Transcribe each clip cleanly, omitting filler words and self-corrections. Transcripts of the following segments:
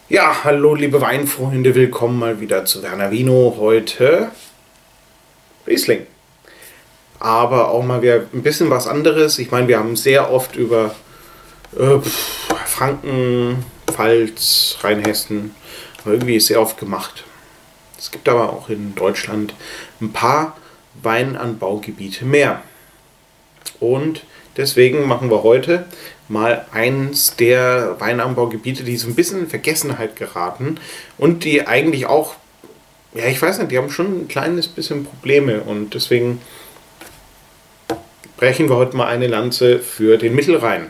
Ja, hallo liebe Weinfreunde, willkommen mal wieder zu Werner Vino. Heute Riesling. Aber auch mal wieder ein bisschen was anderes. Ich meine, wir haben sehr oft über Franken, Pfalz, Rheinhessen irgendwie sehr oft gemacht. Es gibt aber auch in Deutschland ein paar Weinanbaugebiete mehr. Und deswegen machen wir heute mal eins der Weinanbaugebiete, die so ein bisschen in Vergessenheit geraten und die eigentlich auch, ja, ich weiß nicht, die haben schon ein kleines bisschen Probleme und deswegen brechen wir heute mal eine Lanze für den Mittelrhein.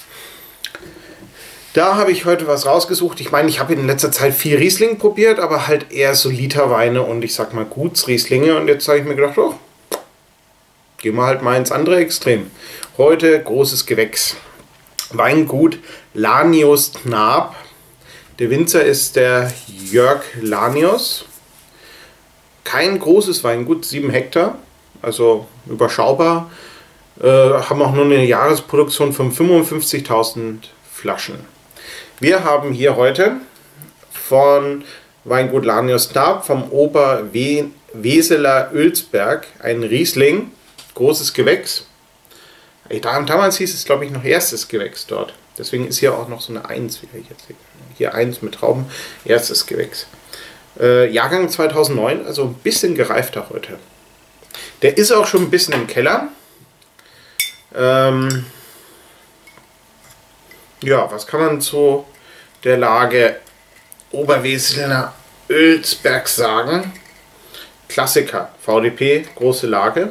Da habe ich heute was rausgesucht. Ich meine, ich habe in letzter Zeit viel Riesling probiert, aber halt eher so Literweine und ich sag mal Gutsrieslinge. Und jetzt habe ich mir gedacht, oh, gehen wir halt mal ins andere Extrem. Heute großes Gewächs. Weingut Lanius Knab. Der Winzer ist der Jörg Lanius. Kein großes Weingut, 7 Hektar, also überschaubar. Haben auch nur eine Jahresproduktion von 55.000 Flaschen. Wir haben hier heute von Weingut Lanius Knab vom Oberweseler Oelsberg ein Riesling, großes Gewächs. Damals hieß es, glaube ich, noch erstes Gewächs dort. Deswegen ist hier auch noch so eine 1, wie ich jetzt sehe. Hier 1 mit Trauben, erstes Gewächs. Jahrgang 2009, also ein bisschen gereifter heute. Der ist auch schon ein bisschen im Keller. Ja, was kann man zu der Lage Oberweseler Oelsberg sagen? Klassiker, VDP, große Lage.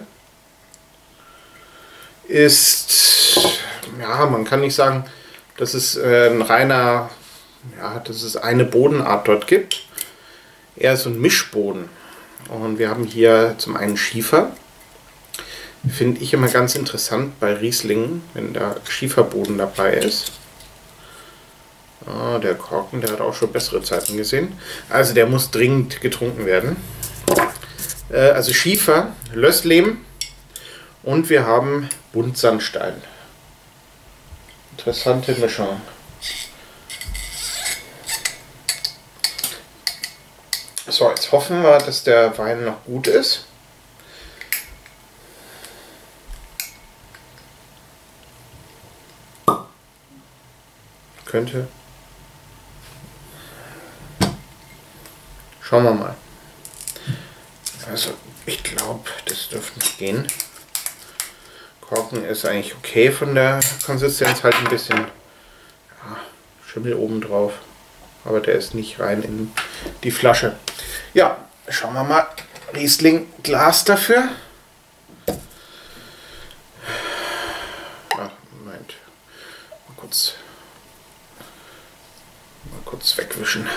Ist, ja, man kann nicht sagen, dass es ein reiner, ja, dass es eine Bodenart dort gibt. Eher so ein Mischboden. Und wir haben hier zum einen Schiefer. Finde ich immer ganz interessant bei Rieslingen, wenn da Schieferboden dabei ist. Ah, der Korken, der hat auch schon bessere Zeiten gesehen. Also der muss dringend getrunken werden. Also Schiefer, Lösslehm und wir haben Buntsandstein. Interessante Mischung. So, jetzt hoffen wir, dass der Wein noch gut ist. Könnte. Schauen wir mal. Also, ich glaube, das dürfte nicht gehen. Korken ist eigentlich okay von der Konsistenz, halt ein bisschen, ja, Schimmel oben drauf. Aber der ist nicht rein in die Flasche. Ja, schauen wir mal. Riesling Glas dafür. Ach, Moment. Mal kurz wegwischen.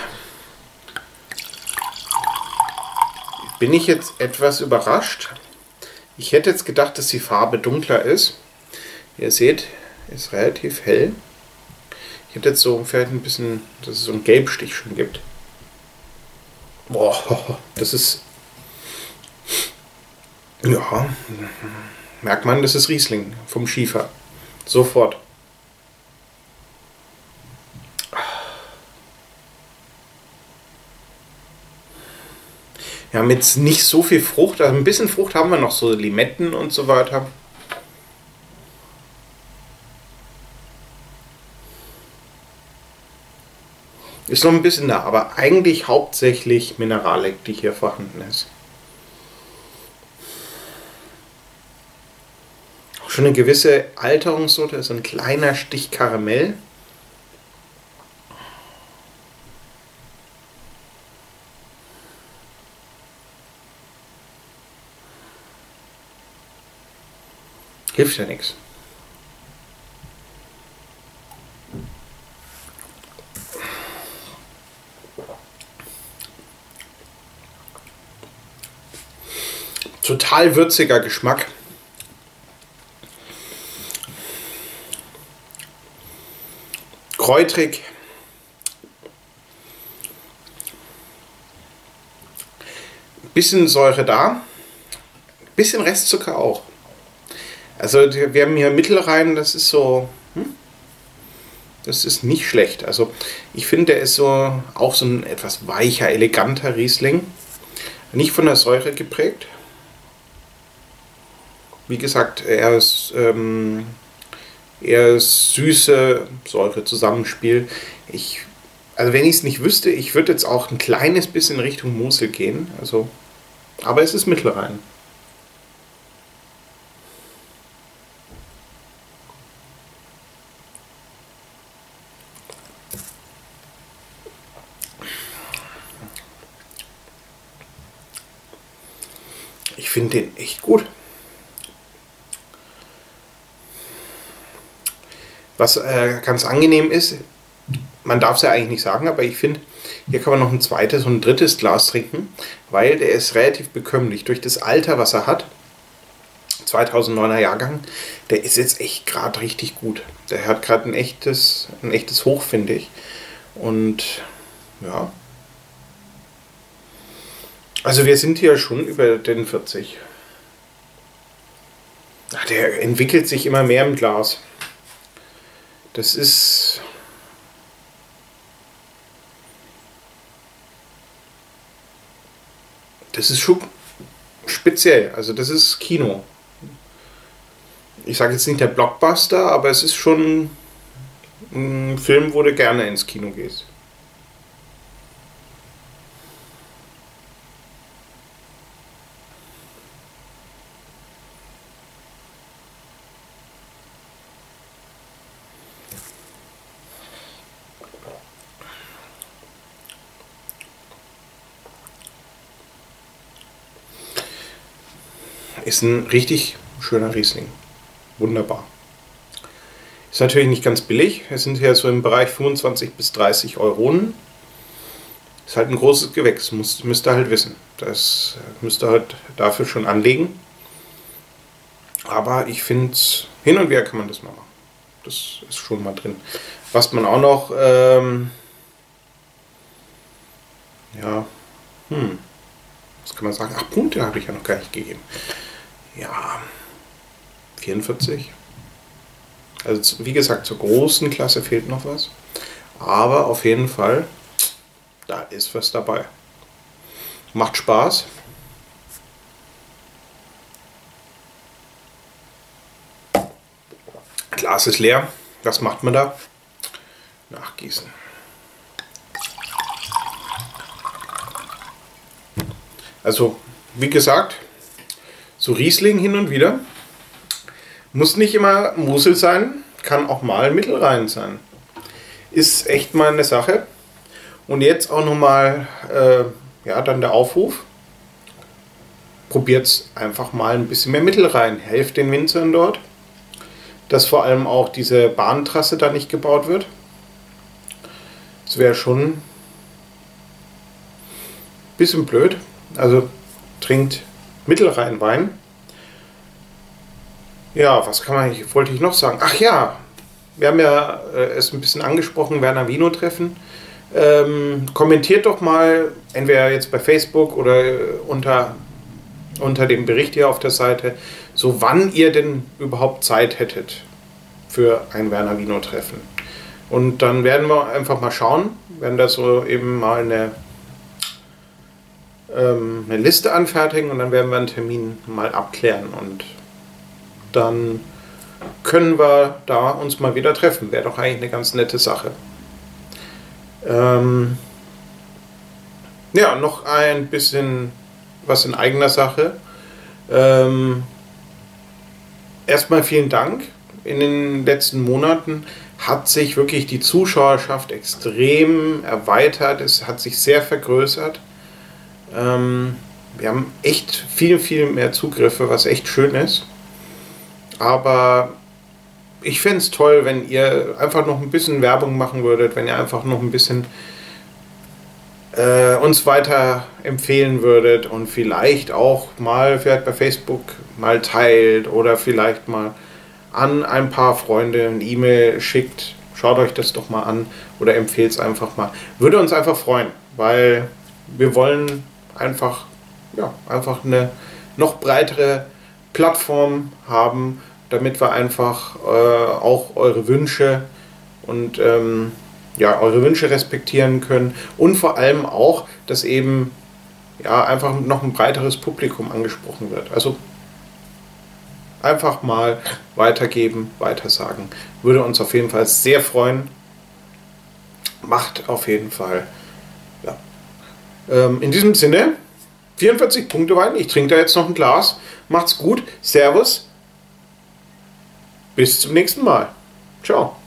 Bin ich jetzt etwas überrascht. Ich hätte jetzt gedacht, dass die Farbe dunkler ist. Wie ihr seht, ist relativ hell. Ich hätte jetzt so ungefähr ein bisschen, dass es so einen Gelbstich schon gibt. Boah, das ist, ja, merkt man, das ist Riesling vom Schiefer. Sofort. Wir haben jetzt nicht so viel Frucht, also ein bisschen Frucht haben wir noch, so Limetten und so weiter. Ist noch ein bisschen da, aber eigentlich hauptsächlich Mineralik, die hier vorhanden ist. Auch schon eine gewisse Alterungsnote, ist ein kleiner Stich Karamell. Hilft ja nichts. Total würziger Geschmack. Kräutrig. Bisschen Säure da. Bisschen Restzucker auch. Also wir haben hier Mittelrhein, das ist so, Das ist nicht schlecht. Also ich finde, der ist so auch so ein etwas weicher, eleganter Riesling. Nicht von der Säure geprägt. Wie gesagt, eher süße Säure-Zusammenspiel. Also wenn ich es nicht wüsste, ich würde jetzt auch ein kleines bisschen Richtung Mosel gehen. Also, aber es ist mittelrein. Ich finde den echt gut. Was ganz angenehm ist, man darf es ja eigentlich nicht sagen, aber ich finde, hier kann man noch ein zweites und ein drittes Glas trinken, weil der ist relativ bekömmlich. Durch das Alter, was er hat, 2009er Jahrgang, der ist jetzt echt gerade richtig gut. Der hat gerade ein echtes Hoch, finde ich. Und ja. Also wir sind hier schon über den 40. Ach, der entwickelt sich immer mehr im Glas. Das ist schon speziell. Also das ist Kino. Ich sage jetzt nicht der Blockbuster, aber es ist schon ein Film, wo du gerne ins Kino gehst. Ist ein richtig schöner Riesling. Wunderbar. Ist natürlich nicht ganz billig. Wir sind hier so im Bereich 25 bis 30 Euronen. Ist halt ein großes Gewächs, müsst ihr halt wissen. Das müsst ihr halt dafür schon anlegen. Aber ich finde, hin und wieder kann man das mal machen. Das ist schon mal drin. Was man auch noch, ja, was kann man sagen? Ach, Punkte habe ich ja noch gar nicht gegeben. Ja, 44. Also wie gesagt, zur großen Klasse fehlt noch was. Aber auf jeden Fall, da ist was dabei. Macht Spaß. Glas ist leer. Was macht man da? Nachgießen. Also, wie gesagt, so Riesling hin und wieder. Muss nicht immer Mosel sein, kann auch mal Mittelrhein sein. Ist echt mal eine Sache. Und jetzt auch nochmal, ja, dann der Aufruf. Probiert es einfach mal ein bisschen mehr Mittelrhein. Helft den Winzern dort, dass vor allem auch diese Bahntrasse da nicht gebaut wird. Das wäre schon ein bisschen blöd. Also trinkt Mittelrheinwein. Ja, wollte ich noch sagen? Ach ja, wir haben ja es ein bisschen angesprochen, Werner Vino Treffen. Kommentiert doch mal, entweder jetzt bei Facebook oder unter dem Bericht hier auf der Seite, so wann ihr denn überhaupt Zeit hättet für ein Werner Vino Treffen. Und dann werden wir einfach mal schauen, werden da so eben mal eine Liste anfertigen und dann werden wir einen Termin mal abklären und dann können wir da uns mal wieder treffen. Wäre doch eigentlich eine ganz nette Sache. Ja, noch ein bisschen was in eigener Sache. Erstmal vielen Dank. In den letzten Monaten hat sich wirklich die Zuschauerschaft extrem erweitert. Es hat sich sehr vergrößert. Wir haben echt viel mehr Zugriffe, was echt schön ist. Aber ich fände es toll, wenn ihr einfach noch ein bisschen Werbung machen würdet, wenn ihr einfach noch ein bisschen uns weiter empfehlen würdet und vielleicht auch mal bei Facebook mal teilt oder vielleicht mal an ein paar Freunde eine E-Mail schickt. Schaut euch das doch mal an oder empfehlt es einfach mal. Würde uns einfach freuen, weil wir wollen einfach eine noch breitere Plattform haben, damit wir einfach auch eure Wünsche und ja, eure Wünsche respektieren können und vor allem auch, dass eben ja, einfach noch ein breiteres Publikum angesprochen wird. Also einfach mal weitergeben, weitersagen. Würde uns auf jeden Fall sehr freuen. Macht auf jeden Fall. Ja. In diesem Sinne, 44 Punkte Wein. Ich trinke da jetzt noch ein Glas. Macht's gut. Servus. Bis zum nächsten Mal. Ciao.